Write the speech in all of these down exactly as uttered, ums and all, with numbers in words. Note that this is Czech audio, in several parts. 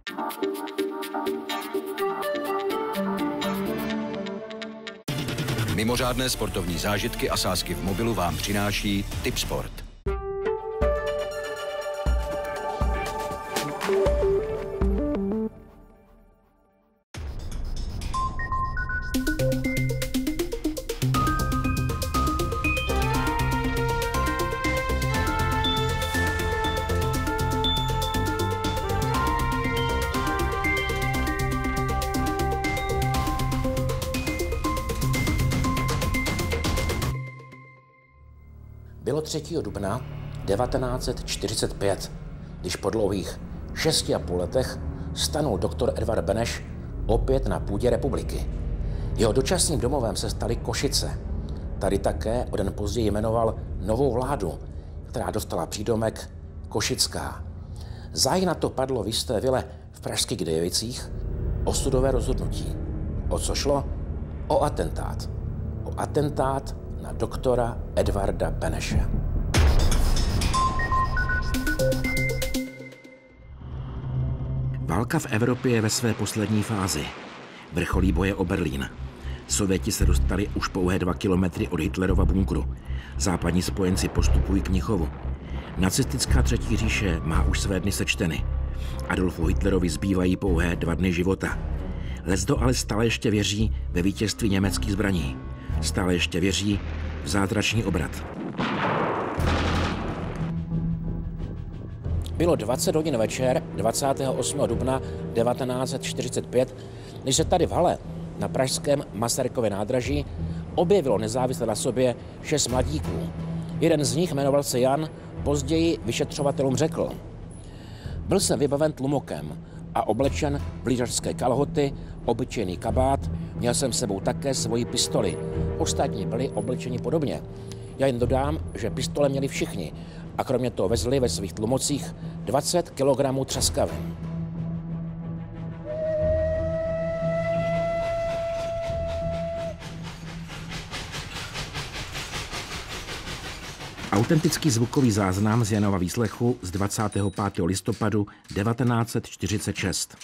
Mimořádné sportovní zážitky a sázky v mobilu vám přináší Tipsport. Bylo třetího dubna devatenáct set čtyřicet pět, když po dlouhých šesti a půl letech stanul doktor Edvard Beneš opět na půdě republiky. Jeho dočasným domovem se staly Košice. Tady také o den později jmenoval novou vládu, která dostala přídomek Košická. Záhy na to padlo v jisté vile v pražských Dejovicích osudové rozhodnutí. O co šlo? O atentát. O atentát na doktora Edvarda Beneše. Válka v Evropě je ve své poslední fázi. Vrcholí boje o Berlín. Sověti se dostali už pouhé dva kilometry od Hitlerova bunkru. Západní spojenci postupují k Mnichovu. Nacistická třetí říše má už své dny sečteny. Adolfu Hitlerovi zbývají pouhé dva dny života. Leckdo ale stále ještě věří ve vítězství německých zbraní. Stále ještě věří v zázračný obrat. Bylo dvacet hodin večer dvacátého osmého dubna devatenáct set čtyřicet pět, když se tady v hale na pražském Masarykově nádraží objevilo nezávisle na sobě šest mladíků. Jeden z nich, jmenoval se Jan, později vyšetřovatelům řekl: byl jsem vybaven tlumokem a oblečen v lyžařské kalhoty, obyčejný kabát, měl jsem s sebou také svoji pistoli. Ostatní byli oblečeni podobně. Já jen dodám, že pistole měli všichni a kromě toho vezli ve svých tlumocích dvacet kilogramů třaskavin. Autentický zvukový záznam z Janova výslechu z dvacátého pátého listopadu devatenáct set čtyřicet šest.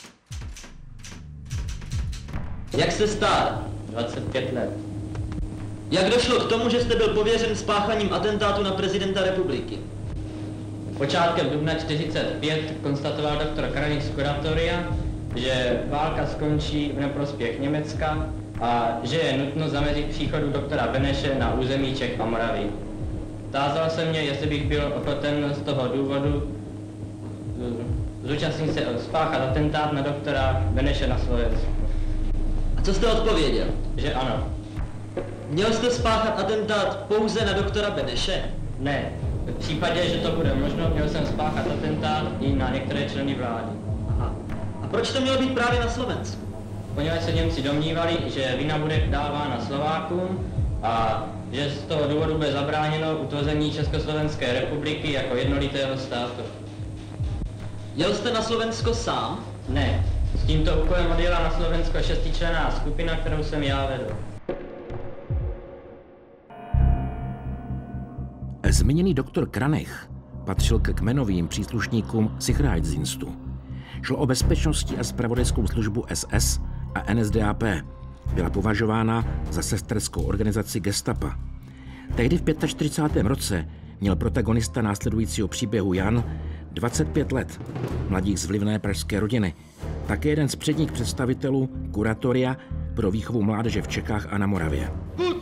Jak jste stál? dvacet pět let. Jak došlo k tomu, že jste byl pověřen spáchaním atentátu na prezidenta republiky? Počátkem dubna čtyřicet pět konstatoval doktor Kraných z kuratoria, že válka skončí v neprospěch Německa a že je nutno zamezit příchodu doktora Beneše na území Čech a Moravy. Tázal se mě, jestli bych byl ochoten z toho důvodu zúčastnit se spáchat atentát na doktora Beneše na Slovensku. A co jste odpověděl? Že ano. Měl jste spáchat atentát pouze na doktora Beneše? Ne. V případě, že to bude možno, měl jsem spáchat atentát i na některé členy vlády. Aha. A proč to mělo být právě na Slovensku? Poněvadž se Němci domnívali, že vina bude dávána Slovákům a že z toho důvodu bude zabráněno utvrzení Československé republiky jako jednolitého státu. Jel jste na Slovensko sám? Ne. S tímto úkolem odjela na Slovensko šestičlenná skupina, kterou jsem já vedl. Zmíněný doktor Kranich patřil ke kmenovým příslušníkům Sicherheitsdienstu. Šlo o bezpečnostní a zpravodajskou službu S S a N S D A P. Byla považována za sesterskou organizaci gestapa. Tehdy v čtyřicátém pátém roce měl protagonista následujícího příběhu Jan dvacet pět let, mladík z vlivné pražské rodiny, také jeden z předních představitelů kuratoria pro výchovu mládeže v Čechách a na Moravě.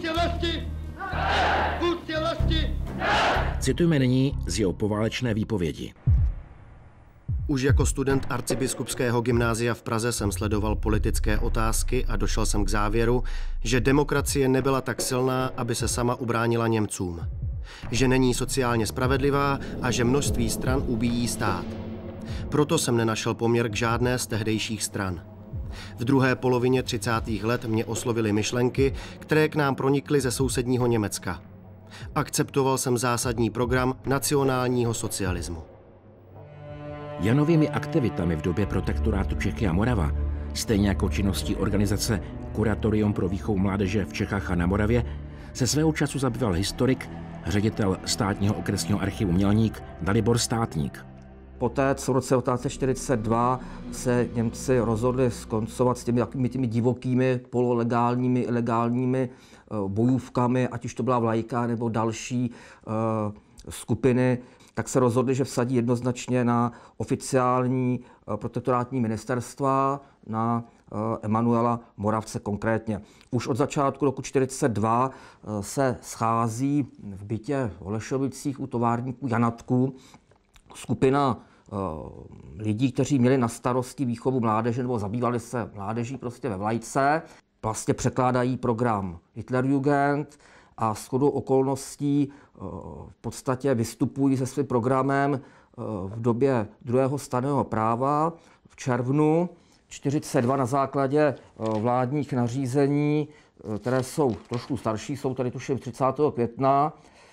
Citujeme nyní z jeho poválečné výpovědi. Už jako student arcibiskupského gymnázia v Praze jsem sledoval politické otázky a došel jsem k závěru, že demokracie nebyla tak silná, aby se sama ubránila Němcům. Že není sociálně spravedlivá a že množství stran ubíjí stát. Proto jsem nenašel poměr k žádné z tehdejších stran. V druhé polovině třicátých let mě oslovily myšlenky, které k nám pronikly ze sousedního Německa. Akceptoval jsem zásadní program nacionálního socialismu. Janovými aktivitami v době protektorátu Čechy a Morava, stejně jako činností organizace Kuratorium pro výchovu mládeže v Čechách a na Moravě, se svého času zabýval historik, ředitel státního okresního archivu Mělník Dalibor Státník. Poté, co v roce devatenáct set čtyřicet dva se Němci rozhodli skoncovat s těmi, těmi divokými, pololegálními, ilegálními bojůvkami, ať už to byla Vlajka nebo další uh, skupiny, tak se rozhodli, že vsadí jednoznačně na oficiální uh, protektorátní ministerstva, na uh, Emanuela Moravce konkrétně. Už od začátku roku čtyřicet dva uh, se schází v bytě v Holešovicích u továrníků Janatku skupina lidí, kteří měli na starosti výchovu mládeže nebo zabývali se mládeží prostě ve Vlajce. Vlastně překládají program Hitlerjugend a shodou okolností v podstatě vystupují se svým programem v době druhého stanného práva v červnu čtyřicet dva na základě vládních nařízení, které jsou trošku starší, jsou tady tuším třicátého května,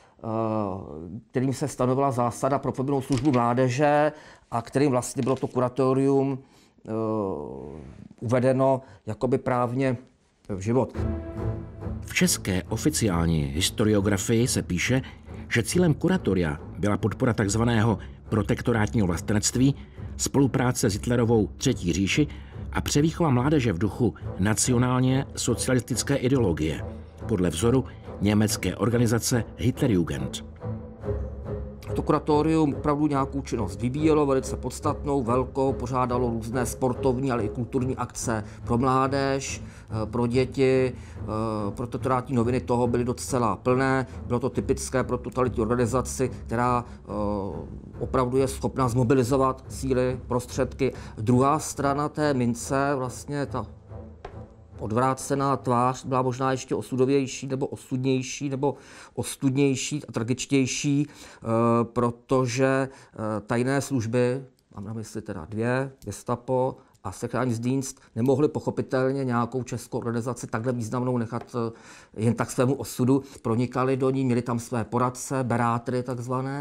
kterým se stanovila zásada pro povinnou službu mládeže a kterým vlastně bylo to kuratorium uh, uvedeno jakoby právně v život. V české oficiální historiografii se píše, že cílem kuratoria byla podpora takzvaného protektorátního vlastenectví, spolupráce s Hitlerovou Třetí říši a převýchova mládeže v duchu nacionálně socialistické ideologie podle vzoru německé organizace Hitlerjugend. To kuratorium opravdu nějakou činnost vyvíjelo, velice podstatnou, velkou, pořádalo různé sportovní, ale i kulturní akce pro mládež, pro děti, protektorátní noviny toho byly docela plné. Bylo to typické pro totalitní organizaci, která opravdu je schopná zmobilizovat síly, prostředky. Druhá strana té mince, vlastně ta odvrácená tvář, byla možná ještě osudovější nebo osudnější nebo ostudnější a tragičtější, protože tajné služby, mám na mysli teda dvě, Gestapo a Sicherheitsdienst, nemohli pochopitelně nějakou českou organizaci takhle významnou nechat jen tak svému osudu. Pronikali do ní, měli tam své poradce, berátry takzvané.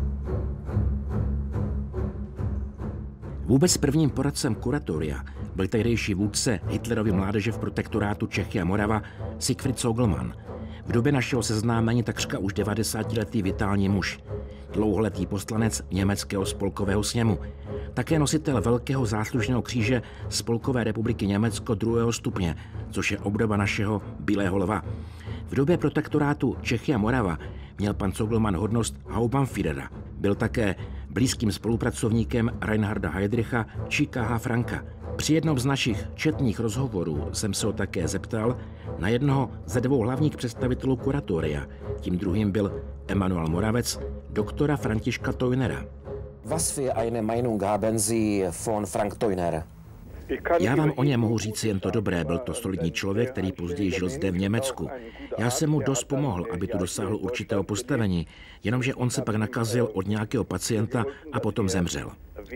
Vůbec prvním poradcem kuratoria byl tehdejší vůdce Hitlerovy mládeže v protektorátu Čechy a Morava Siegfried Zoglmann. V době našeho seznámení takřka už devadesátiletý vitální muž, dlouholetý poslanec německého spolkového sněmu, také nositel velkého záslužného kříže Spolkové republiky Německo druhého stupně, což je obdoba našeho Bílého lva. V době protektorátu Čechy a Morava měl pan Zoglmann hodnost Hauptbannführera. Byl také blízkým spolupracovníkem Reinharda Heydricha či K H Franka. Při jednom z našich četných rozhovorů jsem se ho také zeptal na jednoho ze dvou hlavních představitelů kuratoria. Tím druhým byl Emanuel Moravec, doktora Františka Teunera. Was für eine Meinung haben Sie von Frank Teuner? Já vám o něm mohu říct jen to dobré, byl to solidní člověk, který později žil zde v Německu. Já jsem mu dost pomohl, aby tu dosáhl určitého postavení, jenomže on se pak nakazil od nějakého pacienta a potom zemřel.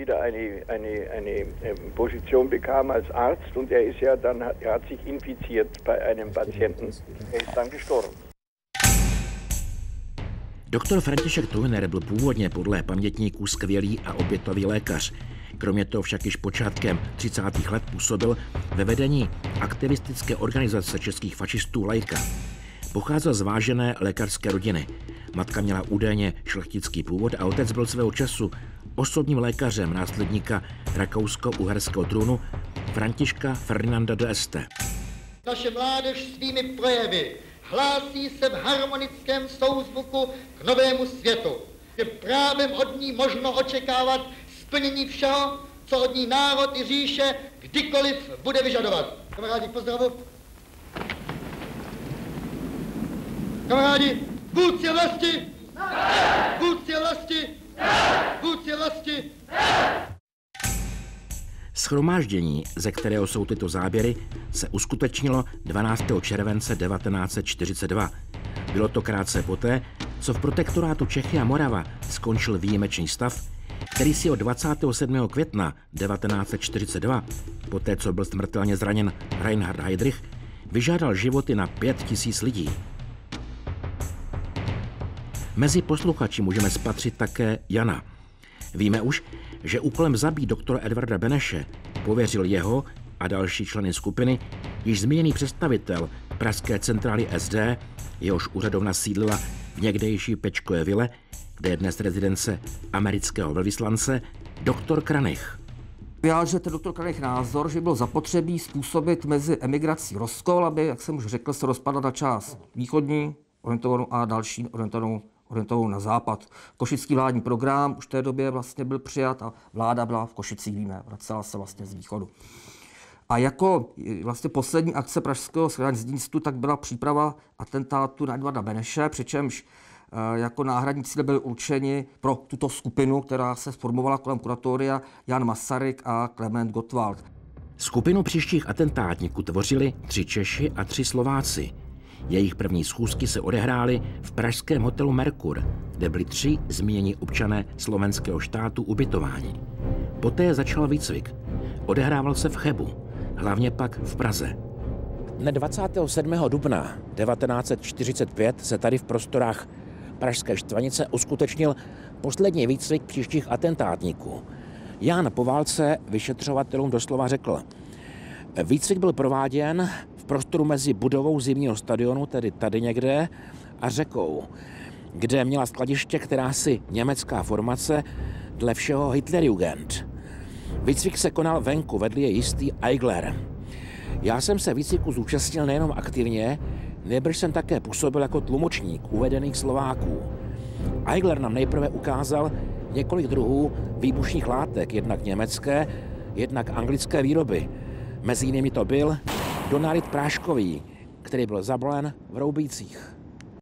Doktor František Teuner byl původně podle pamětníků skvělý a obětavý lékař. Kromě toho však již počátkem třicátých let působil ve vedení aktivistické organizace českých fašistů Lajka. Pocházel z vážené lékařské rodiny. Matka měla údajně šlechtický původ a otec byl svého času osobním lékařem následníka rakousko-uherského trůnu Františka Ferdinanda d'Este. Naše mládež svými projevy hlásí se v harmonickém souzvuku k novému světu. Je právem od ní možno očekávat splnění všeho, co od ní národ i říše kdykoliv bude vyžadovat. Kamarádi, pozdravu. Kamarádi, vůdci vlasti! Vůdci vlasti! Vůdci vlasti! Shromáždění, ze kterého jsou tyto záběry, se uskutečnilo dvanáctého července devatenáct set čtyřicet dva. Bylo to krátce poté, co v protektorátu Čechy a Morava skončil výjimečný stav, který si od dvacátého sedmého května devatenáct set čtyřicet dva, poté co byl smrtelně zraněn Reinhard Heydrich, vyžádal životy na pět tisíc lidí. Mezi posluchači můžeme spatřit také Jana. Víme už, že úkolem zabít doktora Edvarda Beneše pověřil jeho a další členy skupiny již zmíněný představitel pražské centrály S D, jehož úřadovna sídlila v někdejší Pečkové vile, kde je dnes rezidence amerického velvyslance doktor Kranich. Vyjádřil ten doktor Kranich názor, že bylo zapotřebí způsobit mezi emigrací rozkol, aby, jak jsem už řekl, se rozpadla na část východní orientovanou a další orientovanou, orientovanou na západ. Košický vládní program už v té době vlastně byl přijat a vláda byla v Košicích, víme, vracela se vlastně z východu. A jako vlastně poslední akce pražského shromáždění tak byla příprava atentátu na Edvarda Beneše, přičemž jako náhradní cíle byly určeni pro tuto skupinu, která se sformovala kolem kuratoria, Jan Masaryk a Klement Gottwald. Skupinu příštích atentátníků tvořili tři Češi a tři Slováci. Jejich první schůzky se odehrály v pražském hotelu Merkur, kde byli tři zmínění občané slovenského štátu ubytováni. Poté začal výcvik. Odehrával se v Chebu, hlavně pak v Praze. Dne dvacátého sedmého dubna devatenáct set čtyřicet pět se tady v prostorách Pražské Štvanice uskutečnil poslední výcvik příštích atentátníků. Jan po válce vyšetřovatelům doslova řekl: výcvik byl prováděn v prostoru mezi budovou zimního stadionu, tedy tady někde, a řekou, kde měla skladiště, která si německá formace dle všeho Hitlerjugend. Výcvik se konal venku, vedl je jistý Eigler. Já jsem se výcviku zúčastnil nejenom aktivně, nýbrž jsem také působil jako tlumočník uvedených Slováků. Eigler nám nejprve ukázal několik druhů výbušných látek, jednak německé, jednak anglické výroby. Mezi jinými to byl Donalit práškový, který byl zabalen v Roubících.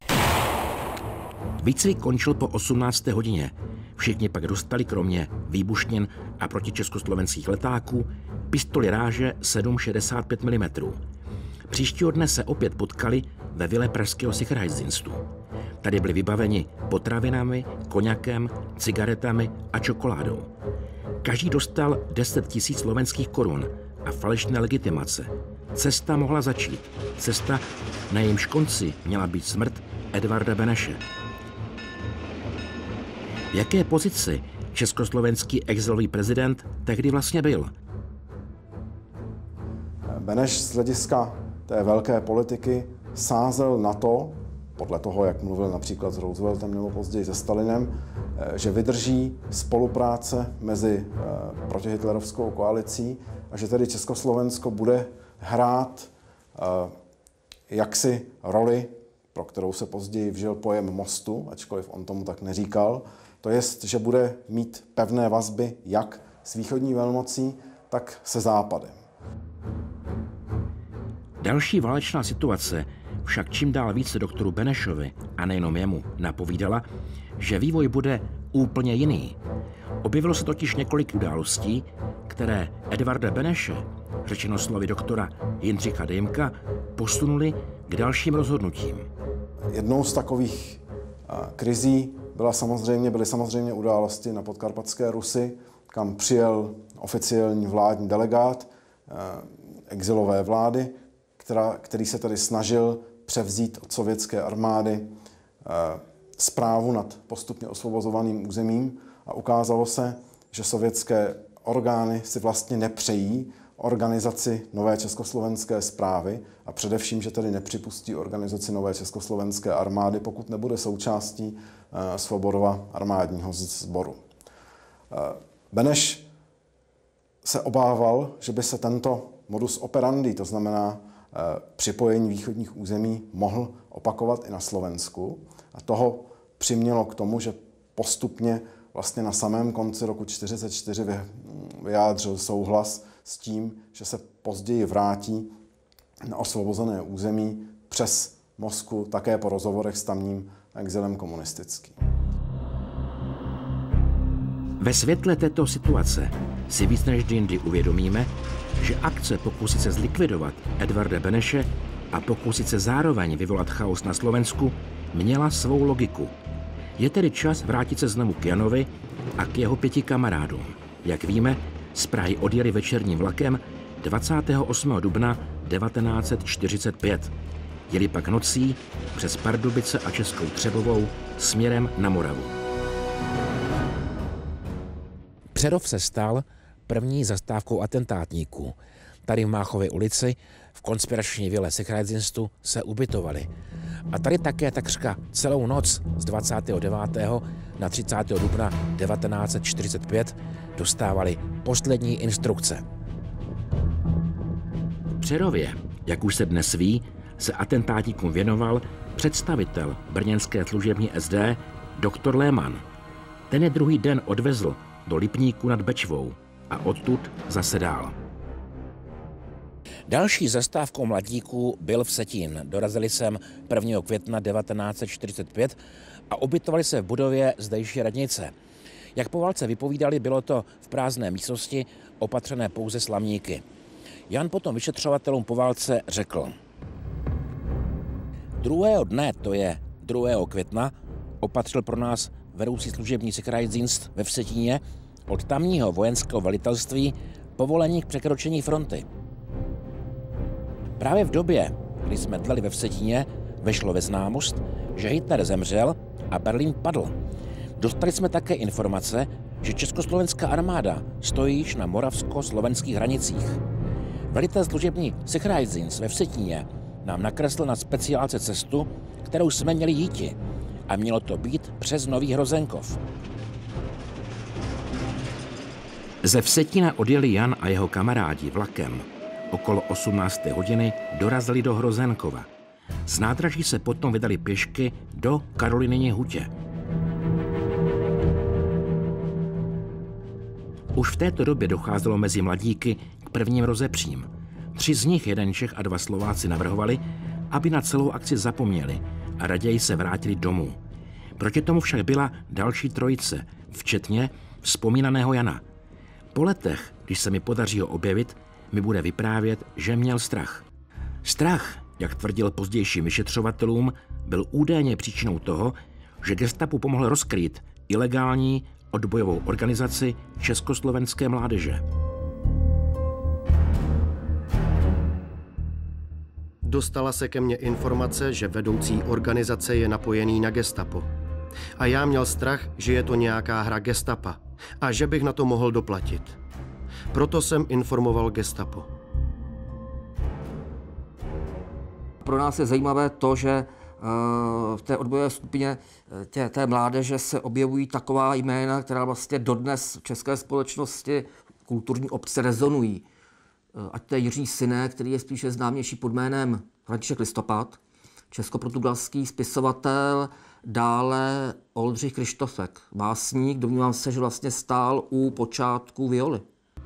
Výcvik končil po osmnácté hodině. Všichni pak dostali kromě výbušnin a protičeskoslovenských letáků pistoli ráže sedm šedesát pět milimetrů. Příštího dne se opět potkali ve vile pražského Sicherheitsdienstu. Tady byli vybaveni potravinami, koněkem, cigaretami a čokoládou. Každý dostal deset tisíc slovenských korun a falešné legitimace. Cesta mohla začít. Cesta, na jejímž konci měla být smrt Edvarda Beneše. V jaké pozici československý exilový prezident tehdy vlastně byl? Beneš z hlediska té velké politiky sázel na to, podle toho, jak mluvil například s Rooseveltem nebo později se Stalinem, že vydrží spolupráce mezi protihitlerovskou koalicí a že tedy Československo bude hrát jaksi roli, pro kterou se později vžil pojem mostu, ačkoliv on tomu tak neříkal, to jest, že bude mít pevné vazby jak s východní velmocí, tak se západem. Další válečná situace však čím dál více doktoru Benešovi, a nejenom jemu, napovídala, že vývoj bude úplně jiný. Objevilo se totiž několik událostí, které Edvarda Beneše, řečeno slovy doktora Jindřicha Dejmka, posunuli k dalším rozhodnutím. Jednou z takových krizí byla samozřejmě, byly samozřejmě události na podkarpatské Rusi, kam přijel oficiální vládní delegát exilové vlády, která, který se tedy snažil převzít od sovětské armády správu nad postupně osvobozovaným územím a ukázalo se, že sovětské orgány si vlastně nepřejí organizaci nové československé správy a především, že tedy nepřipustí organizaci nové československé armády, pokud nebude součástí Svoborova armádního sboru. Beneš se obával, že by se tento modus operandi, to znamená připojení východních území, mohl opakovat i na Slovensku. A toho přimělo k tomu, že postupně vlastně na samém konci roku čtyřicet čtyři vyjádřil souhlas s tím, že se později vrátí na osvobozené území přes Moskvu, také po rozhovorech s tamním exilem komunistickým. Ve světle této situace si víc než jindy uvědomíme, že akce pokusit se zlikvidovat Edvarda Beneše a pokusit se zároveň vyvolat chaos na Slovensku měla svou logiku. Je tedy čas vrátit se znovu k Janovi a k jeho pěti kamarádům. Jak víme, z Prahy odjeli večerním vlakem dvacátého osmého dubna devatenáct set čtyřicet pět. Jeli pak nocí přes Pardubice a Českou Třebovou směrem na Moravu. Přerov se stal první zastávkou atentátníků. tady v Máchově ulici v konspirační vile Sicherheitsdienstu se ubytovali. A tady také takřka celou noc z dvacátého devátého na třicátého dubna devatenáct set čtyřicet pět dostávali poslední instrukce. V Přerově, jak už se dnes ví, se atentátníkům věnoval představitel brněnské služební S D doktor Lehmann. Ten je druhý den odvezl do Lipníku nad Bečvou a odtud zase dál. Další zastávkou mladíků byl Vsetín. Dorazili sem prvního května devatenáct set čtyřicet pět a ubytovali se v budově zdejší radnice. Jak po válce vypovídali, bylo to v prázdné místnosti, opatřené pouze slamníky. Jan potom vyšetřovatelům po válce řekl: Druhého dne, to je druhého května, opatřil pro nás vedoucí služební Sicherheitsdienst ve Vsetíně od tamního vojenského velitelství povolení k překročení fronty. Právě v době, kdy jsme dleli ve Vsetíně, vešlo ve známost, že Hitler zemřel a Berlín padl. Dostali jsme také informace, že československá armáda stojí již na moravsko-slovenských hranicích. Velitel služební Sicherheitsdienst ve Vsetíně nám nakreslil na speciálce cestu, kterou jsme měli jíti, a mělo to být přes Nový Hrozenkov. Ze Vsetína odjeli Jan a jeho kamarádi vlakem. Okolo osmnácté hodiny dorazili do Hrozenkova. Z nádraží se potom vydali pěšky do Karolinině hutě. Už v této době docházelo mezi mladíky k prvním rozepřím. Tři z nich, jeden Čech a dva Slováci, navrhovali, aby na celou akci zapomněli a raději se vrátili domů. Proti tomu však byla další trojice, včetně vzpomínaného Jana. Po letech, když se mi podaří ho objevit, mi bude vyprávět, že měl strach. Strach, jak tvrdil pozdějším vyšetřovatelům, byl údajně příčinou toho, že gestapu pomohl rozkrýt ilegální odbojovou organizaci československé mládeže. Dostala se ke mně informace, že vedoucí organizace je napojený na gestapo. A já měl strach, že je to nějaká hra gestapa a že bych na to mohl doplatit. Proto jsem informoval gestapo. Pro nás je zajímavé to, že v té odbojové skupině tě, té mládeže se objevují taková jména, která vlastně dodnes v české společnosti kulturní obce rezonují. Ať to je Jiří Synek, který je spíše známější pod jménem František Listopad, česko-portugalský spisovatel, dále Oldřich Kryštofek, básník, domnívám se, že vlastně stál u počátku violy.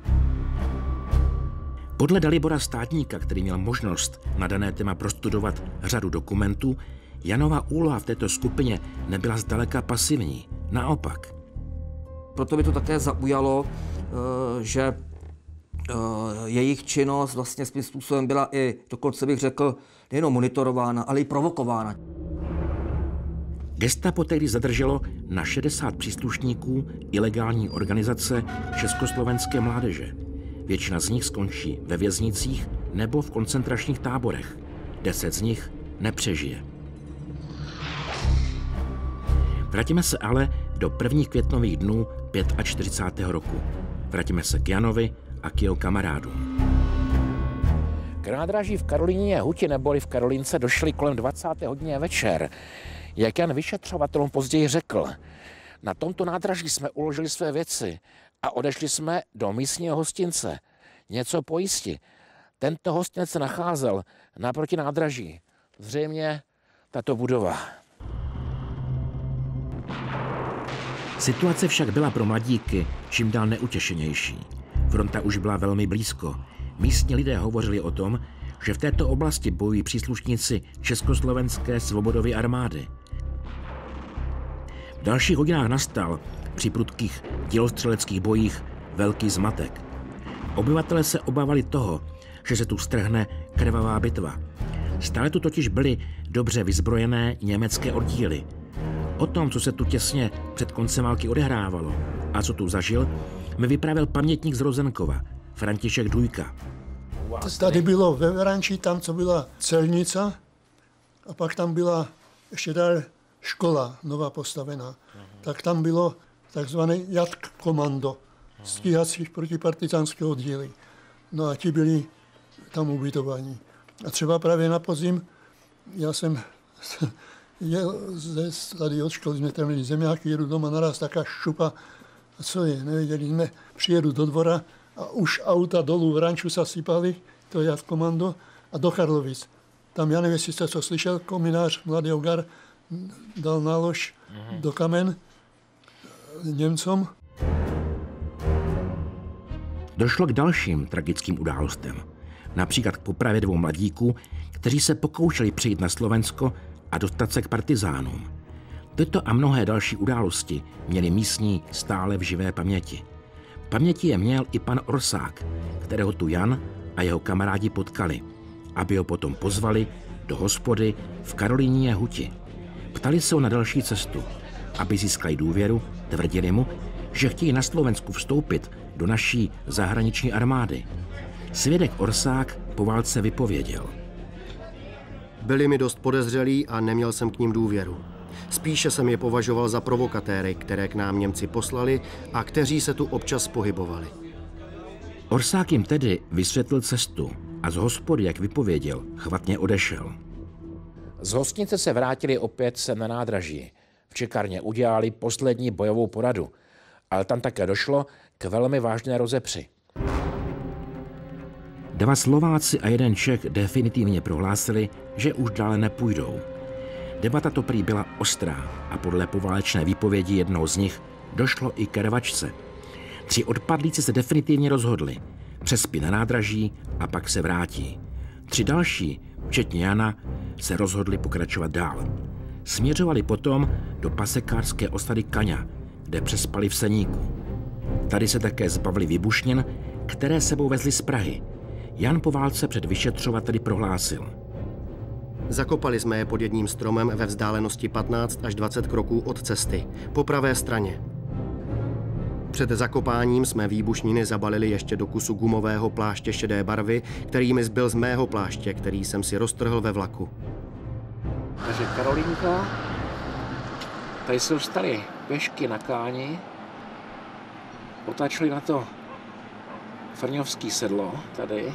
Podle Dalibora Státníka, který měl možnost na dané téma prostudovat řadu dokumentů, Janova úloha v této skupině nebyla zdaleka pasivní. Naopak. Proto by to také zaujalo, že jejich činnost vlastně svým způsobem byla i, dokonce bych řekl, nejenom monitorována, ale i provokována. Gestapo tehdy zadrželo na šedesát příslušníků ilegální organizace československé mládeže. Většina z nich skončí ve věznicích nebo v koncentračních táborech. Deset z nich nepřežije. Vrátíme se ale do prvních květnových dnů čtyřicátého pátého roku. Vrátíme se k Janovi a k jeho kamarádům. K nádraží v Karolíně huti neboli v Karolínce došli kolem dvacáté hodině večer. Jak Jan vyšetřovatelům později řekl, na tomto nádraží jsme uložili své věci a odešli jsme do místního hostince. Něco pojisti. Tento hostinec se nacházel naproti nádraží. Zřejmě tato budova. Situace však byla pro mladíky čím dál neutěšenější. Fronta už byla velmi blízko. Místní lidé hovořili o tom, že v této oblasti bojují příslušníci Československé svobodové armády. V dalších hodinách nastal při prudkých dělostřeleckých bojích velký zmatek. Obyvatelé se obávali toho, že se tu strhne krvavá bitva. Stále tu totiž byly dobře vyzbrojené německé oddíly. O tom, co se tu těsně před koncem války odehrávalo a co tu zažil, mi vyprávěl pamětník z Hrozenkova, František Dujka. Tady bylo ve Veranči, tam, co byla celnica, a pak tam byla ještě dál škola nová postavená. Tak tam bylo takzvané Jat komando, stíhacích protipartizánského oddíly. No a ti byli tam ubytování. A třeba právě na podzim, já jsem jel ze, tady od školy, jsme tam měli zeměáky, jedu doma, naraz taká šupa, a co je, nevěděli jsme, přijedu do dvora a už auta dolů v ranču se sypali, to je komando, a do Karlovic. Tam, já nevím, jestli jste co slyšel, kominář, mladý Ogar, dal nálož mm-hmm. do kamen Němcom. Došlo k dalším tragickým událostem. Například k popravě dvou mladíků, kteří se pokoušeli přijít na Slovensko a dostat se k partizánům. Tyto a mnohé další události měli místní stále v živé paměti. V paměti je měl i pan Orsák, kterého tu Jan a jeho kamarádi potkali, aby ho potom pozvali do hospody v Karolíně huti. Ptali se ho na další cestu, aby získali důvěru, tvrdili mu, že chtějí na Slovensku vstoupit do naší zahraniční armády. Svědek Orsák po válce vypověděl. Byli mi dost podezřelí a neměl jsem k ním důvěru. Spíše jsem je považoval za provokatéry, které k nám Němci poslali a kteří se tu občas pohybovali. Orsák jim tedy vysvětlil cestu a z hospody, jak vypověděl, chvatně odešel. Z hostnice se vrátili opět sem na nádraží. V čekárně udělali poslední bojovou poradu, ale tam také došlo k velmi vážné rozepři. Dva Slováci a jeden Čech definitivně prohlásili, že už dále nepůjdou. Debata to prý byla ostrá a podle poválečné výpovědi jednoho z nich došlo i ke rvačce. Tři odpadlíci se definitivně rozhodli. Přespí na nádraží a pak se vrátí. Tři další, včetně Jana, se rozhodli pokračovat dál. Směřovali potom do pasekářské osady Kaňa, kde přespali v Seníku. Tady se také zbavili výbušnin, které sebou vezli z Prahy. Jan po válce před vyšetřovateli prohlásil. Zakopali jsme je pod jedním stromem ve vzdálenosti patnáct až dvacet kroků od cesty, po pravé straně. Před zakopáním jsme výbušniny zabalili ještě do kusu gumového pláště šedé barvy, který mi zbyl z mého pláště, který jsem si roztrhl ve vlaku. Takže Karolínka, tady se dostali pěšky na Káni, otáčeli na to Frňovský sedlo tady.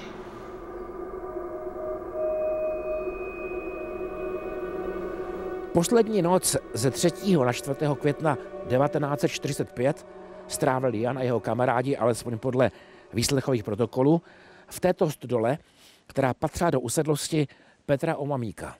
Poslední noc ze třetího na čtvrtého května devatenáct set čtyřicet pět strávili Jan a jeho kamarádi, alespoň podle výslechových protokolů, v této stodole, která patřila do usedlosti Petra Omamíka.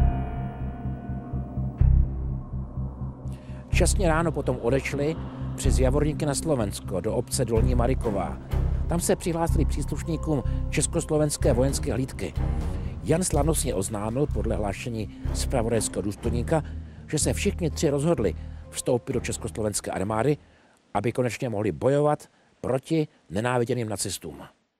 Časně ráno potom odešli přes Javorníky na Slovensko do obce Dolní Mariková. Tam se přihlásili příslušníkům Československé vojenské hlídky. Jan slavnostně oznámil podle hlášení zpravodajského důstojníka, že se všichni tři rozhodli vstoupit do Československé armády, aby konečně mohli bojovat proti nenáviděným nacistům.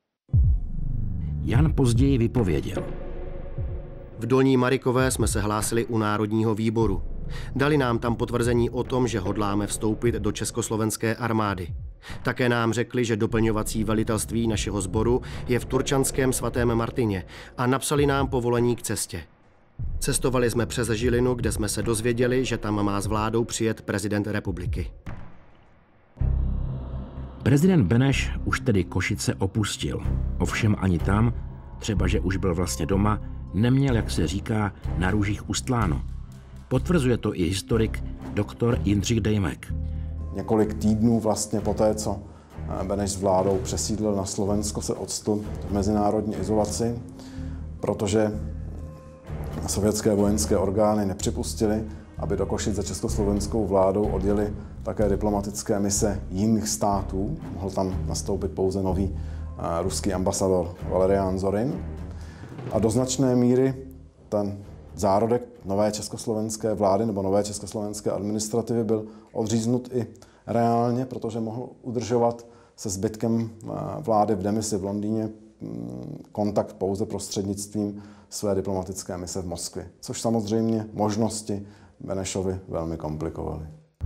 Jan později vypověděl. V Dolní Marikové jsme se hlásili u Národního výboru. Dali nám tam potvrzení o tom, že hodláme vstoupit do Československé armády. Také nám řekli, že doplňovací velitelství našeho sboru je v Turčanském svatém Martině a napsali nám povolení k cestě. Cestovali jsme přes Žilinu, kde jsme se dozvěděli, že tam má s vládou přijet prezident republiky. Prezident Beneš už tedy Košice opustil. Ovšem ani tam, třeba že už byl vlastně doma, neměl, jak se říká, na růžích ustláno. Potvrzuje to i historik doktor Jindřich Dejmek. Několik týdnů vlastně poté, co Beneš s vládou přesídlil na Slovensko, se octl v mezinárodní izolaci, protože sovětské vojenské orgány nepřipustily, aby do Košic za československou vládou odjeli také diplomatické mise jiných států. Mohl tam nastoupit pouze nový ruský ambasador Valerián Zorin. A do značné míry ten zárodek nové československé vlády nebo nové československé administrativy byl odříznut i reálně, protože mohl udržovat se zbytkem vlády v demisi v Londýně kontakt pouze prostřednictvím své diplomatické mise v Moskvě, což samozřejmě možnosti Benešovi velmi komplikovaly.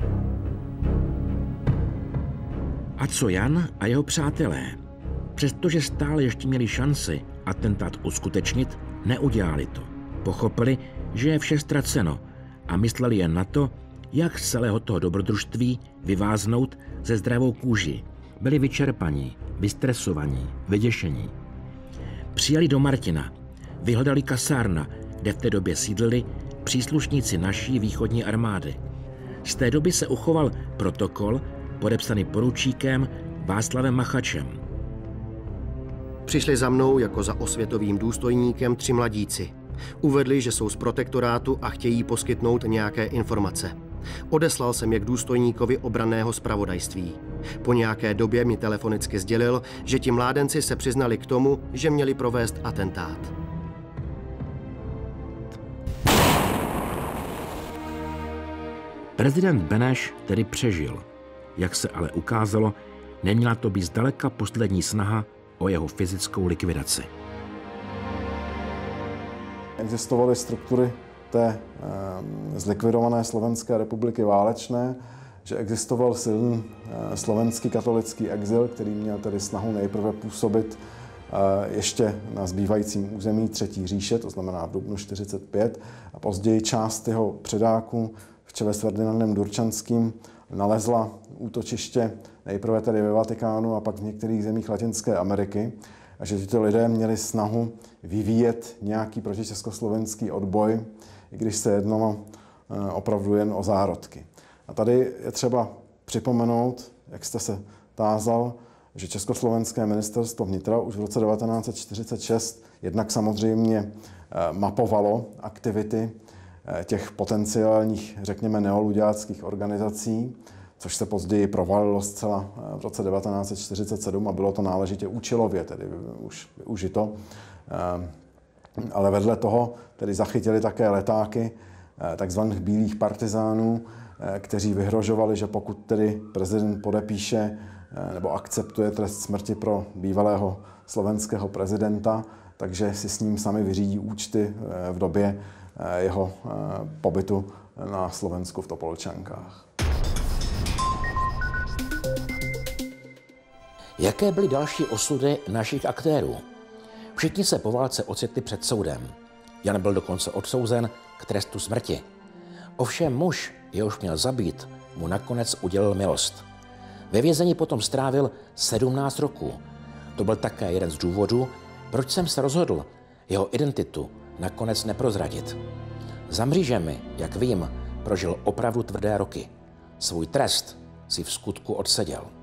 A co Jan a jeho přátelé? Přestože stále ještě měli šanci atentát uskutečnit, neudělali to. Pochopili, že je vše ztraceno a mysleli jen na to, jak z celého toho dobrodružství vyváznout ze zdravou kůži. Byli vyčerpaní, vystresovaní, vyděšení. Přijeli do Martina, vyhledali kasárna, kde v té době sídlili příslušníci naší východní armády. Z té doby se uchoval protokol podepsaný poručíkem Václavem Machačem. Přišli za mnou jako za osvětovým důstojníkem tři mladíci. Uvedli, že jsou z protektorátu a chtějí poskytnout nějaké informace. Odeslal jsem je k důstojníkovi obranného zpravodajství. Po nějaké době mi telefonicky sdělil, že ti mládenci se přiznali k tomu, že měli provést atentát. Prezident Beneš tedy přežil. Jak se ale ukázalo, neměla to být zdaleka poslední snaha o jeho fyzickou likvidaci. Existovaly struktury té e, zlikvidované Slovenské republiky válečné, že existoval silný e, slovenský katolický exil, který měl tedy snahu nejprve působit e, ještě na zbývajícím území Třetí říše, to znamená v dubnu čtyřicet pět, a později část jeho předáků v čele s Ferdinandem Durčanským nalezla útočiště nejprve tedy ve Vatikánu a pak v některých zemích Latinské Ameriky, a že tyto lidé měli snahu vyvíjet nějaký protičeskoslovenský odboj, i když se jednalo opravdu jen o zárodky. A tady je třeba připomenout, jak jste se tázal, že Československé ministerstvo vnitra už v roce devatenáct set čtyřicet šest jednak samozřejmě mapovalo aktivity těch potenciálních, řekněme, neoluďáckých organizací, což se později provalilo zcela v roce devatenáct set čtyřicet sedm a bylo to náležitě účelově, tedy už využito. Ale vedle toho tedy zachytili také letáky takzvaných bílých partizánů, kteří vyhrožovali, že pokud tedy prezident podepíše nebo akceptuje trest smrti pro bývalého slovenského prezidenta, takže si s ním sami vyřídí účty v době jeho pobytu na Slovensku v Topolčankách. Jaké byly další osudy našich aktérů? Všichni se po válce ocitli před soudem. Jan byl dokonce odsouzen k trestu smrti. Ovšem muž, jehož měl zabít, mu nakonec udělil milost. Ve vězení potom strávil sedmnáct roků. To byl také jeden z důvodů, proč jsem se rozhodl jeho identitu nakonec neprozradit. Za mřížemi, jak vím, prožil opravdu tvrdé roky. Svůj trest si v skutku odseděl.